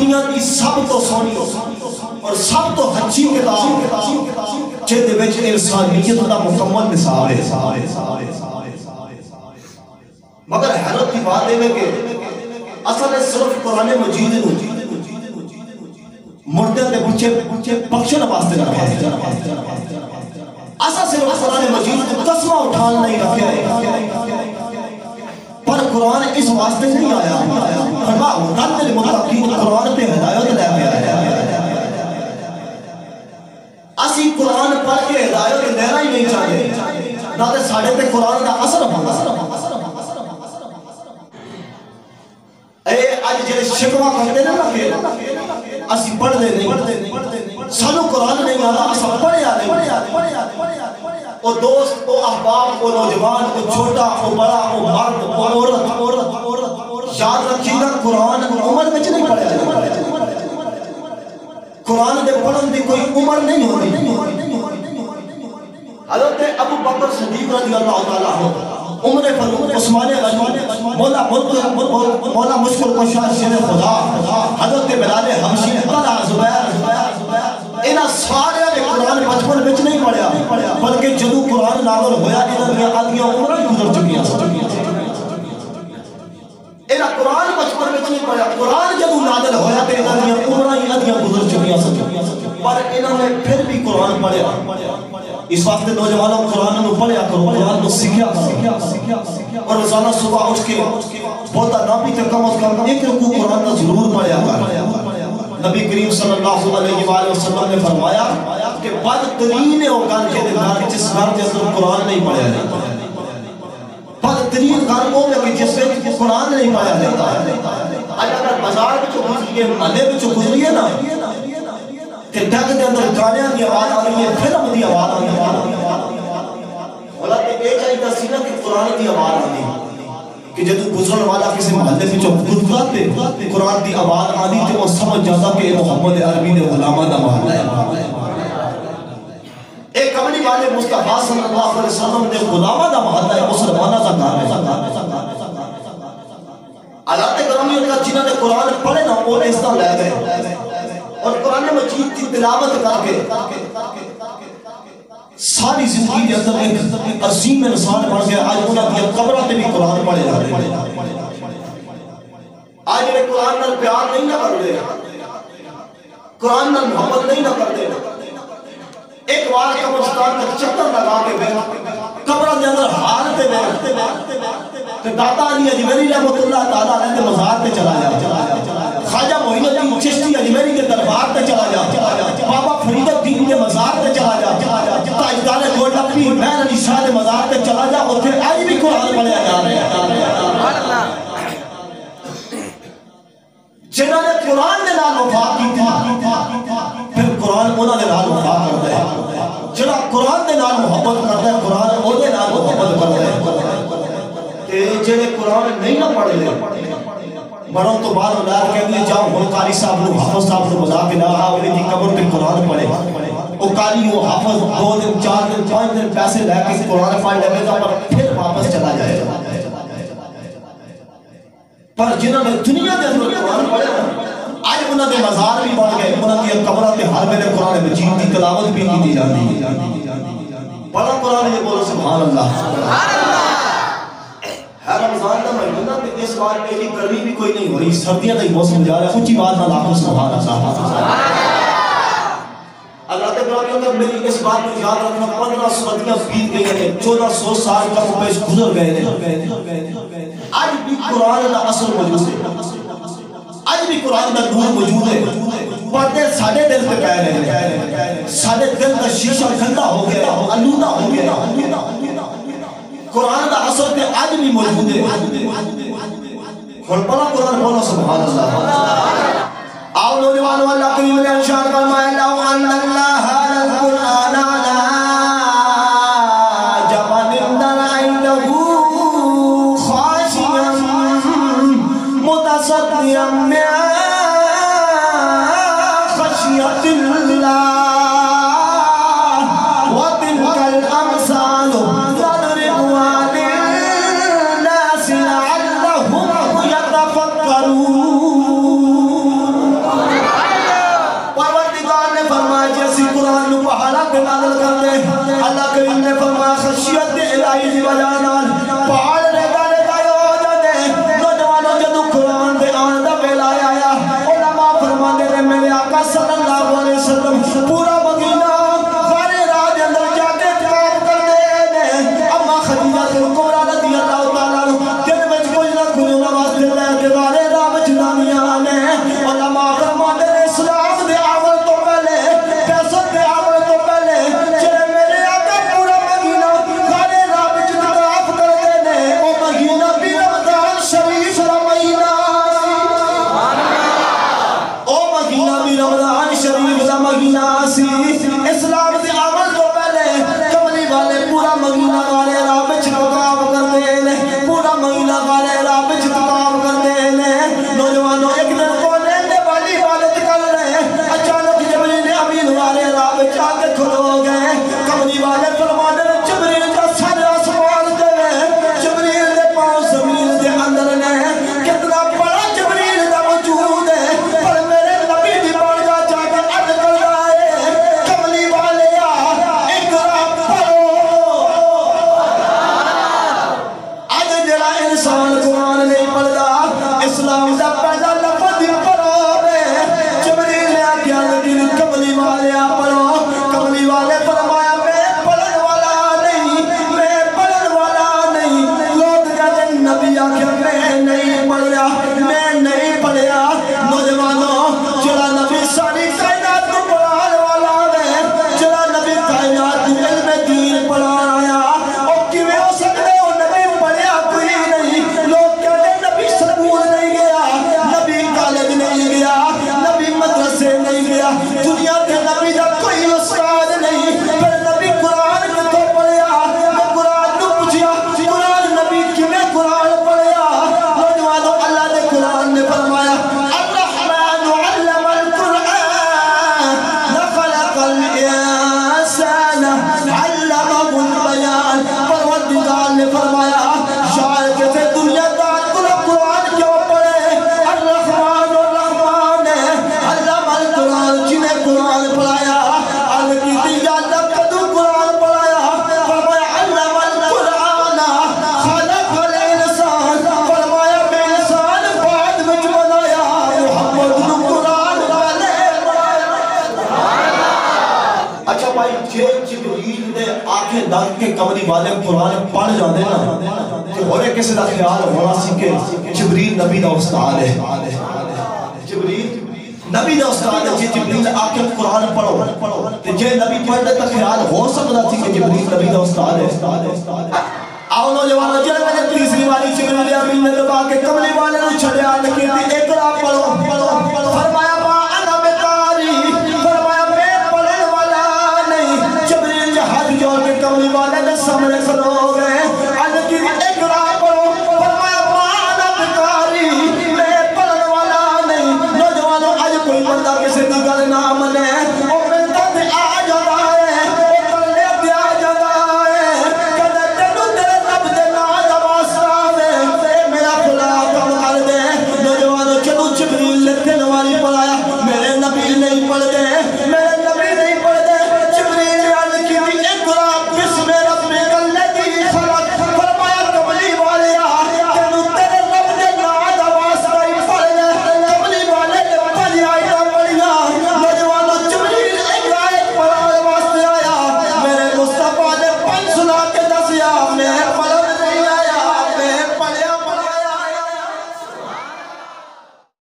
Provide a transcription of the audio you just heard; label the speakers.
Speaker 1: دنیا کی سب تو سونی اور سب تو اچھی کتاب جہدے وچ انسانیت دا مکمل نصاب ہے مگر حیرت کی بات ہے کہ اصل صرف قرآن مجید نو مردے دے بچے بخشن واسطے رکھا ہے اصل صرف قرآن مجید کو قسمہ اٹھان نہیں رکھا ہے پر قرآن اس واسطے نہیں آیا فرما ہدن للمتقین قرآن پہ ہدایت لے آیا ہے اسی قرآن پڑھ کے ہدایت لینا ہی نہیں چاہتے نہ تے ساڑھے تے قرآن دا اثر ہوگا اے آج جلے شکوہ کرتے نا کہ اسی پڑھ دے نہیں سانو قرآن نہیں آنا اسا پڑھے آنے او دوست او احباب او نوجوان او چھوٹا او بڑا او مرد او عورت یاد رکھیں گا قرآن عمر میں نہیں پڑھے آنے قرآن دے پڑھن دی کوئی عمر نہیں ہوتی حضرت ابو بکر صدیق رضی اللہ تعالیٰ عمر فاروق عثمان غنی مولا مشکل کشا شیر خدا حضرت بلال حبشی طلحہ زبیر انہاں سارے نے قرآن بچپن وچ نہیں پڑھیا بلکہ جدوں قرآن نازل ہویا انہاں دی آدھیاں عمراں گزر چکیاں انہاں قرآن بچپن وچ نہیں پڑھیا قرآن جدوں نازل ہویا تے انہاں دی عمراں آدھیاں گزر چکیاں پر انہوں نے پھر بھی قرآن پڑھیا اس واسطے نوجوانوں قرآن نو پڑھیا کرو قرآن نو سکھیا اور روزانہ صبح اٹھ کے بہتا نہ بھی کم از کم ایک رکوع قرآن کا ضرور پڑھیا کر نبی کریم صلی اللہ علیہ وآلہ وسلم نے فرمایا کہ بدترین ہے وہ گھر کے گھر جس گھر کے اندر قرآن نہیں پڑھیا جاتا بدترین گھر وہ ہے کہ جس میں قرآن نہیں پڑھیا جاتا اگر بازار میں جو گزریے محلے میں جو گزریے نا کہ ڈگ دے اندر گانیاں دی آواز آ رہی ہے فلم دی آواز آ رہی ہے حالانکہ ایک چاہیے سینہ کہ قرآن دی آواز آ رہی ہے کہ جب گزرن والا کسی محلے میں جو گزراتے قرآن دی آواز آ رہی تو وہ سمجھ جاتا کہ محمد عربی نے غلامہ دا محلہ ہے ایک کملی والے مصطفیٰ صلی اللہ علیہ وسلم نے غلامہ دا محلہ ہے مسلمانہ دا گھر ہے علامت کرامی کا جنہوں نے قرآن پڑھے نا وہ اس طرح لے گئے اور قرآن مجید کی تلاوت کر کے ساری زندگی کے اندر ایک عظیم انسان بن گیا آج انہوں نے قبرہ پہ بھی قرآن پڑھے جا رہے ہیں آج انہیں قرآن نال پیار نہیں نہ کر دے قرآن نال محبت نہیں نہ کر دے ایک بار قبرستان کا چکر لگا کے بیٹھ قبرہ کے اندر حال پہ بیٹھ کہ داتا علی اجمیری رحمت اللہ تعالیٰ علیہ مزار پہ چلا جا خواجہ معین الدین چشتی اجمیری کے دربار پہ چلا جا بابا فرید الدین کے مزار پہ چلا جا تاجدار گولڈا پیر مہر علی شاہ کے مزار پہ چلا جا اور پھر آج بھی قرآن پڑھیا جا رہے ہیں جنہوں نے قرآن نے نال وفا کی تھی پھر قرآن انہوں نے نال وفا کرتا ہے جنہوں قرآن نے نال محبت کرتا ہے قرآن انہوں نے نال محبت کرتا ہے کہ جنہیں قرآن نہیں نہ پڑھ لے بڑوں تو بعد اللہ کہنے جاؤ وہ قاری صاحب نے حافظ صاحب نے بجا کے نہ آوری کی قبر پہ قرآن پڑھے وہ قاری وہ حافظ 2 دن 4 دن 5 دن پیسے لے کے قرآن پڑھ لے گا پر پھر واپس چلا جائے گا پر جنہوں نے دنیا کے اندر قرآن پڑھے آج انہوں نے مزار بھی بڑھ گئے انہوں نے قبرہ کے ہر میرے قرآن مجید کی تلاوت بھی کی جاتی بڑا قرآن یہ بولو سبحان اللہ ہے رمضان کا مہینہ کہ اس بار پہلی گرمی بھی کوئی نہیں ہو رہی سردیاں نہیں موسم جا رہا ہے کچھ ہی بات نہ لاکھوں سبحان اللہ اللہ تعالیٰ کہ میری اس بات کو یاد رکھنا 15 صدیاں بیت گئی ہیں 1400 سال کا پیش گزر گئے ہیں آج بھی قرآن کا اثر موجود ہے آج بھی قرآن کا نور موجود ہے پڑھتے ساڑھے دل پہ کہہ رہے ہیں ساڑھے دل کا شیشہ ٹھنڈا ہو گیا آلودہ ہو گیا قرآن کا اثر پہ آج بھی موجود ہے اور بڑا قرآن بولو سبحان اللہ آؤ نوجوانوں اللہ کریم نے ارشاد فرمایا لو ان اللہ القرآن علی جبل لرأيته خاشعا متصدعا من خشية الله وتلك الأمثال نضربها للناس لعلهم يتفكرون اللہ کریم نے فرمایا خشیت الہی دی وجہ نال پہاڑ نے گالے گائے ہو جاتے نوجوانوں جدو قرآن دے آن دا ویلا آیا علماء فرماتے نے میرے آقا صلی اللہ علیہ وسلم پورا مدینہ غارِ راہ دے اندر جا کے اعتکاف کر دے اما خدیجہ کبریٰ رضی اللہ تعالیٰ دن وچ کچھ نہ کچھ انہاں واسطے لے کے غارِ راہ وچ دانیاں نے علماء فرماتے نے اسلام دے عمل تو پہلے پیسوں دے عمل تو پہلے جڑے میرے آقا پورا مدینہ غارِ راہ وچ اعتکاف کر دے نے او مہینہ بھی رمضان شریف دا مہینہ او مہینہ بھی رمضان شریف دا مہینہ سی اسلام دے عمل تو پہلے کملی والے پورا مہینہ غارِ راہ وچ اعتکاف کرتے نے پورا مہینہ غارِ راہ وچ اعتکاف کرتے نے نوجوانوں ایک دن کونے دے والی عبادت کر رہے اچانک جبریل امین غارِ راہ وچ آ کے کھلو گئے کملی والے فرماتے نے جبریل کا سر آسمان دے جبریل دے پاؤں زمین دے اندر نے کتنا بڑا جبریل دا وجود ہے پر میرے نبی دی بارگاہ جا کے عرض کر رہا ہے کملی والے اقرا پڑھو آج جڑا انسان قرآن نہیں پڑھتا اسلام دا پہلا لفظ ہی پڑھو جبریل نے آکھیا لیکن کملی والے پڑھو کملی والے فرمایا میں پڑھن والا نہیں لوگ کہتے ہیں نبی آکھیا میں نہیں پڑھیا نوجوانوں جڑا نبی ساری کائنات کو پڑھانے والا ہے جڑا نبی کائنات کو علم دین پڑھانا آیا اور کیویں ہو سکتے ہو نبی پڑھیا کوئی نہیں لوگ کہتے ہیں نبی سکول نہیں گیا نبی کالج نہیں گیا نبی مدرسے نہیں گیا دنیا کے نبی دا کوئی استاد نہیں پر نبی قرآن میں تو پڑھیا میں قرآن کو پوچھیا قرآن نبی کیویں قرآن پڑھیا نوجوانوں اللہ نے قرآن نے فرمایا الرحمن علم القرآن خلق الانسان علمہ البیان پروردگار نے فرمایا شاعر کہتے دنیا دار کو قرآن کیوں پڑھے الرحمن علم القرآن جنہیں قرآن پڑھایا عرض کی تھی یا اللہ کدو قرآن پڑھایا فرمایا علم القرآن خلق الانسان فرمایا میں انسان بعد میں بنایا محمد کو قرآن پہلے پڑھایا اچھا بھائی جبریل نے آنکھیں دھر کے کملی والے قرآن پڑھ جاندے نا کہ ہوئے کسی دا خیال ہونا سی کہ جبریل نبی دا استاد ہے جبریل نبی دا استاد ہے جی جبریل آکے قرآن پڑھو جے نبی پڑھنے تا خیال ہو سکتا تھی کہ جبریل نبی دا استاد ہے آؤ نوجوانوں جلے میں نے تیسری والی جبریل امین نے دبا کے کملی والے نے چھڑیا لکھی تھی اقرا پڑھو